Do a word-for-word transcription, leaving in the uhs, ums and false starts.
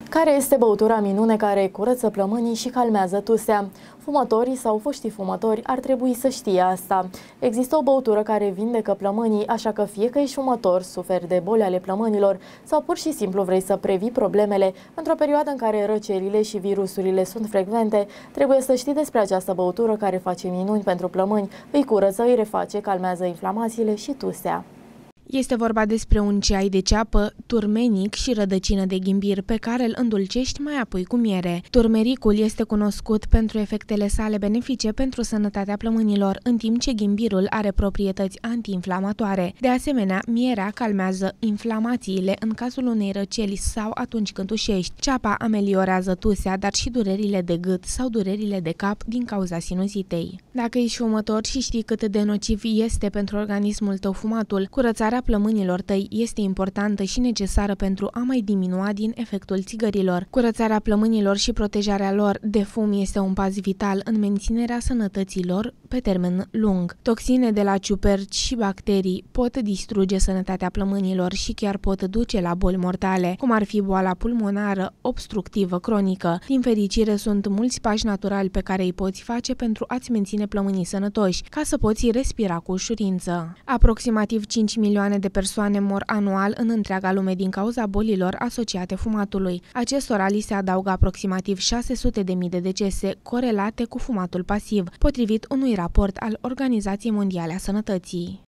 Care este băutura minune care curăță plămânii și calmează tusea? Fumătorii sau foștii fumători ar trebui să știe asta. Există o băutură care vindecă plămânii, așa că fie că ești fumător, suferi de boli ale plămânilor sau pur și simplu vrei să previi problemele într-o perioadă în care răcerile și virusurile sunt frecvente, trebuie să știi despre această băutură care face minuni pentru plămâni, îi curăță, îi reface, calmează inflamațiile și tusea. Este vorba despre un ceai de ceapă, turmeric și rădăcină de ghimbir pe care îl îndulcești mai apoi cu miere. Turmericul este cunoscut pentru efectele sale benefice pentru sănătatea plămânilor, în timp ce ghimbirul are proprietăți antiinflamatoare. De asemenea, mierea calmează inflamațiile în cazul unei răceli sau atunci când tușești. Ceapa ameliorează tusea, dar și durerile de gât sau durerile de cap din cauza sinuzitei. Dacă ești fumător și știi cât de nociv este pentru organismul tău fumatul, curățarea plămânilor tăi este importantă și necesară pentru a mai diminua din efectul țigărilor. Curățarea plămânilor și protejarea lor de fum este un pas vital în menținerea sănătății lor pe termen lung. Toxine de la ciuperci și bacterii pot distruge sănătatea plămânilor și chiar pot duce la boli mortale, cum ar fi boala pulmonară obstructivă cronică. Din fericire, sunt mulți pași naturali pe care îi poți face pentru a-ți menține plămânii sănătoși, ca să poți respira cu ușurință. Aproximativ cinci milioane de persoane mor anual în întreaga lume din cauza bolilor asociate fumatului. Acestora li se adaugă aproximativ șase sute de mii de decese corelate cu fumatul pasiv, potrivit unui raport al Organizației Mondiale a Sănătății.